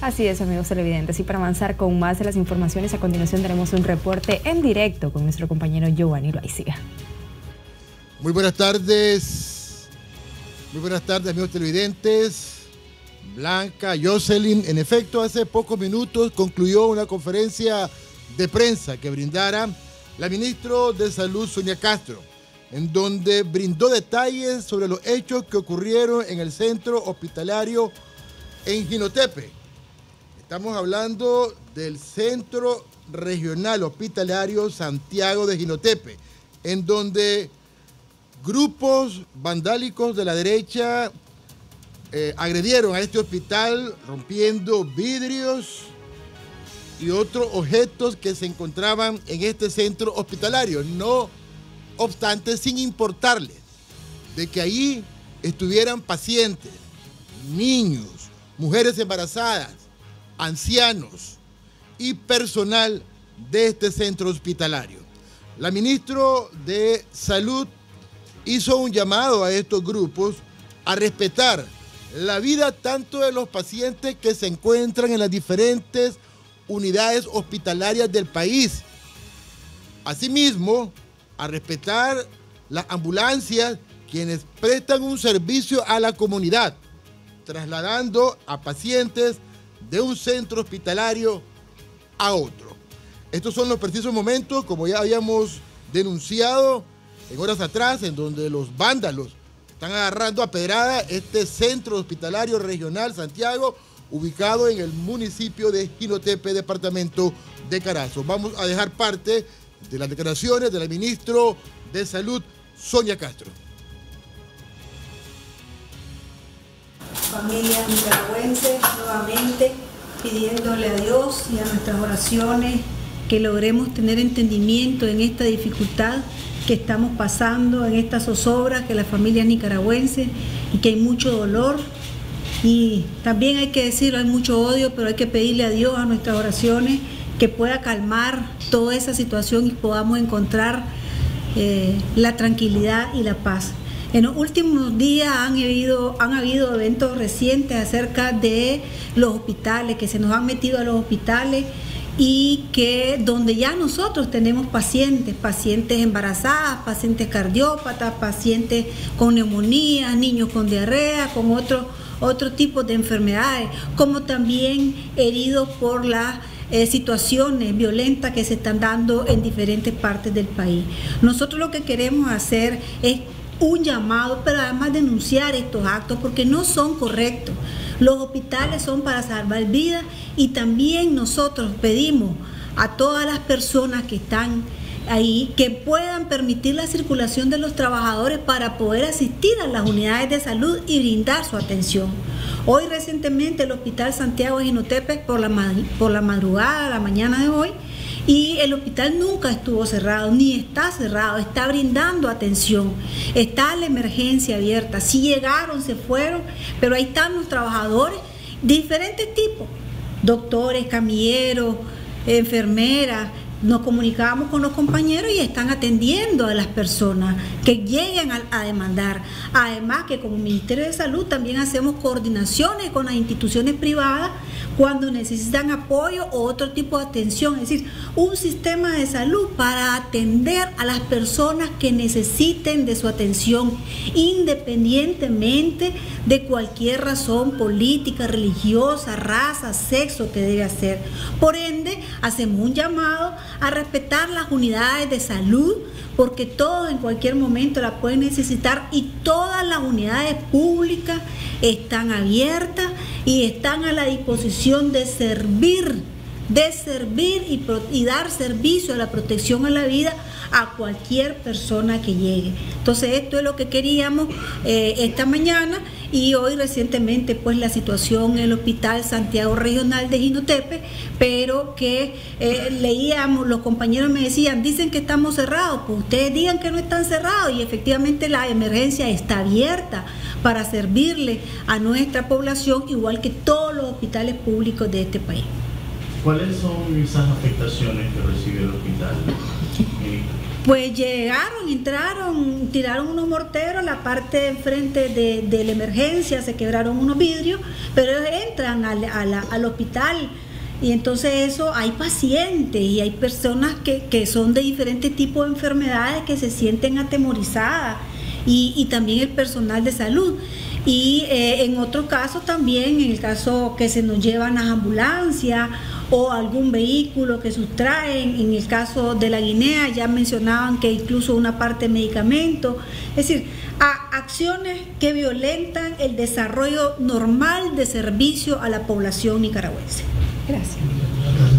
Así es, amigos televidentes, y para avanzar con más de las informaciones, a continuación tenemos un reporte en directo con nuestro compañero Giovanni Loaiziga. Muy buenas tardes, amigos televidentes. Blanca, Jocelyn, en efecto, hace pocos minutos concluyó una conferencia de prensa que brindara la ministra de Salud, Sonia Castro, en donde brindó detalles sobre los hechos que ocurrieron en el centro hospitalario en Jinotepe. Estamos hablando del Centro Regional Hospitalario Santiago de Jinotepe, en donde grupos vandálicos de la derecha agredieron a este hospital rompiendo vidrios y otros objetos que se encontraban en este centro hospitalario. No obstante, sin importarles de que allí estuvieran pacientes, niños, mujeres embarazadas, ancianos y personal de este centro hospitalario. La ministra de Salud hizo un llamado a estos grupos a respetar la vida tanto de los pacientes que se encuentran en las diferentes unidades hospitalarias del país. Asimismo, a respetar las ambulancias, quienes prestan un servicio a la comunidad, trasladando a pacientes de un centro hospitalario a otro. Estos son los precisos momentos, como ya habíamos denunciado en horas atrás, en donde los vándalos están agarrando a pedrada este centro hospitalario regional Santiago, ubicado en el municipio de Jinotepe, departamento de Carazo. Vamos a dejar parte de las declaraciones de la ministra de Salud, Sonia Castro. Familia nicaragüense, nuevamente pidiéndole a Dios y a nuestras oraciones que logremos tener entendimiento en esta dificultad que estamos pasando, en esta zozobra que las familias nicaragüenses, y que hay mucho dolor y también hay que decirlo, hay mucho odio, pero hay que pedirle a Dios, a nuestras oraciones, que pueda calmar toda esa situación y podamos encontrar la tranquilidad y la paz. En los últimos días han habido eventos recientes acerca de los hospitales, que se nos han metido a los hospitales y que donde ya nosotros tenemos pacientes embarazadas, pacientes cardiópatas, pacientes con neumonía, niños con diarrea, con otro tipo de enfermedades, como también heridos por las situaciones violentas que se están dando en diferentes partes del país. Nosotros lo que queremos hacer es un llamado, pero además denunciar estos actos porque no son correctos. Los hospitales son para salvar vidas y también nosotros pedimos a todas las personas que están ahí que puedan permitir la circulación de los trabajadores para poder asistir a las unidades de salud y brindar su atención. Hoy recientemente el Hospital Santiago de Jinotepe por la madrugada, la mañana de hoy, y el hospital nunca estuvo cerrado, ni está cerrado, está brindando atención, está la emergencia abierta, si llegaron, se fueron, pero ahí están los trabajadores de diferentes tipos, doctores, camilleros, enfermeras. Nos comunicamos con los compañeros y están atendiendo a las personas que lleguen a demandar. Además que como Ministerio de Salud también hacemos coordinaciones con las instituciones privadas cuando necesitan apoyo o otro tipo de atención. Es decir, un sistema de salud para atender a las personas que necesiten de su atención, independientemente de cualquier razón política, religiosa, raza, sexo que debe hacer. Por ende, hacemos un llamado a respetar las unidades de salud, porque todos en cualquier momento la pueden necesitar y todas las unidades públicas están abiertas y están a la disposición de servir y dar servicio a la protección a la vida a cualquier persona que llegue. Entonces esto es lo que queríamos esta mañana, y hoy recientemente pues la situación en el Hospital Santiago Regional de Jinotepe, pero que leíamos, los compañeros me decían, dicen que estamos cerrados, pues ustedes digan que no están cerrados, y efectivamente la emergencia está abierta para servirle a nuestra población, igual que todos los hospitales públicos de este país. ¿Cuáles son esas afectaciones que recibe el hospital? Pues llegaron, entraron, tiraron unos morteros, la parte de enfrente de la emergencia, se quebraron unos vidrios, pero ellos entran al hospital y entonces eso, hay pacientes y hay personas que son de diferentes tipos de enfermedades que se sienten atemorizadas y también el personal de salud. Y en otros casos también, en el caso que se nos llevan las ambulancias o algún vehículo que sustraen, en el caso de la Guinea ya mencionaban que incluso una parte de medicamentos, es decir, acciones que violentan el desarrollo normal de servicio a la población nicaragüense. Gracias.